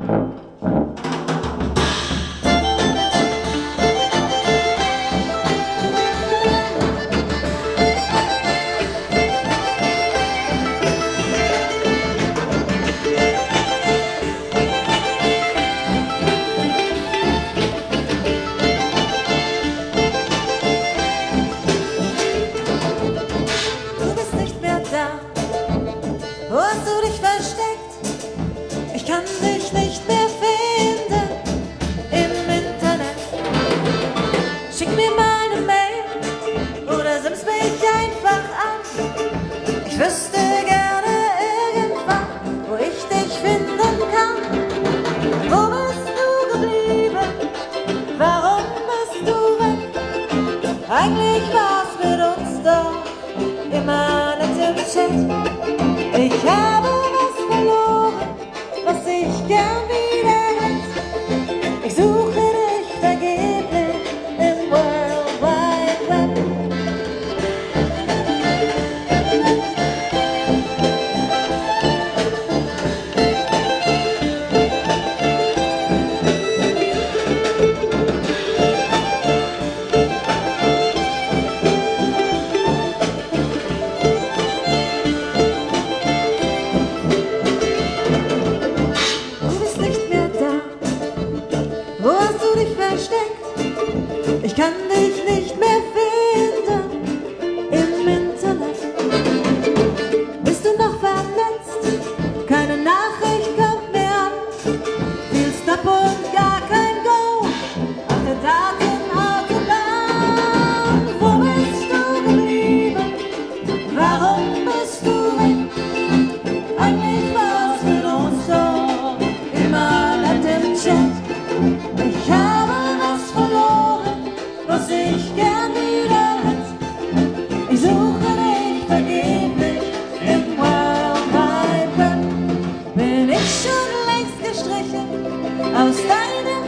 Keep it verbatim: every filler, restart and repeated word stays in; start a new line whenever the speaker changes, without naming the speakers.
Wo hast du dich versteckt? Ich kann dich nicht mehr finden im Internet. Schick mir mal eine Mail oder simst mich einfach an. Ich wüsste gerne irgendwann, wo ich dich finden kann. Wo bist du geblieben? Warum bist du weg? Eigentlich war's mit uns doch immer nett im Chat. Ich habe was verloren, was ich gern wieder hätte. Ich suche dich vergeblich im World Wide Web. Ich kann dich nicht mehr finden im Internet. Bist du noch vernetzt? Keine Nachricht kommt mehr an. Viel Stop und gar kein Go auf der Datenautobahn. Wo bist du geblieben? Warum bist du weg? Eigentlich war's mit uns so immer nett im Chat. Ich habe was verloren, was ich gern wieder hätte. Ich suche dich vergeblich im World Wide Web. Bin ich schon längst gestrichen aus deinem